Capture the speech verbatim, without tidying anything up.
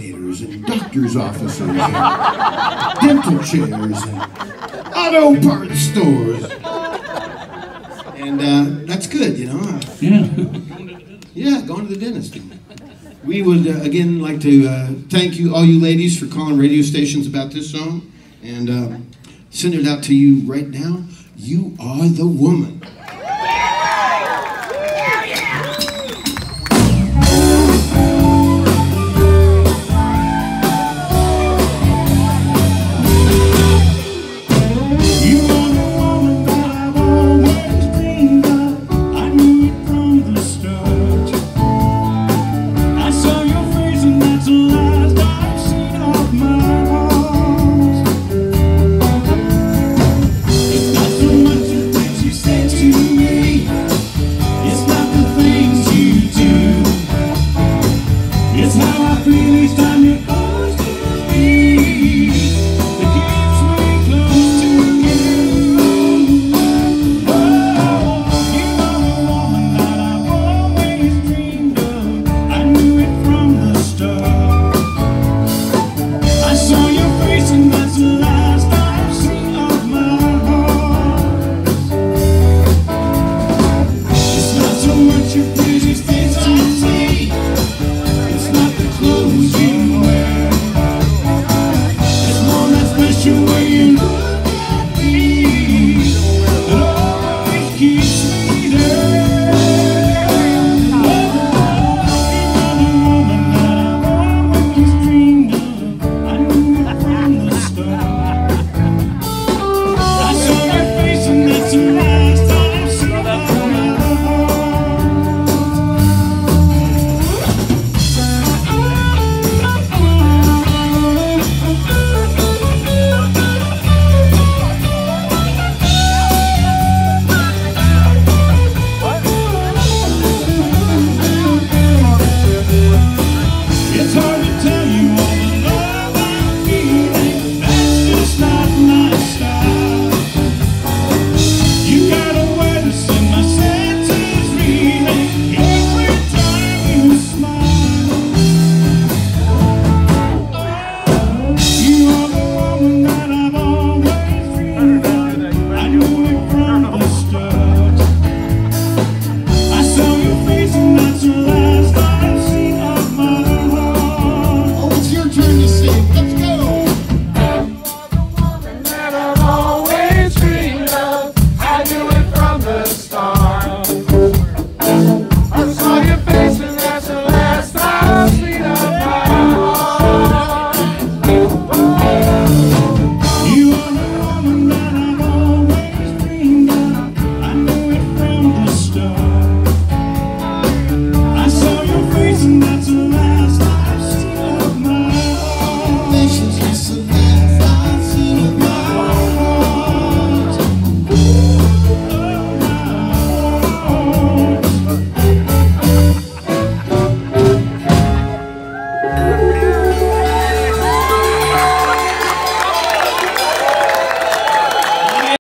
elevators and doctor's offices and dental chairs and auto parts stores. And uh, that's good, you know. Yeah. Yeah, going to the dentist. We would, uh, again, like to uh, thank you, all you ladies, for calling radio stations about this song. And uh, send it out to you right now. You are the woman. It's how I feel each time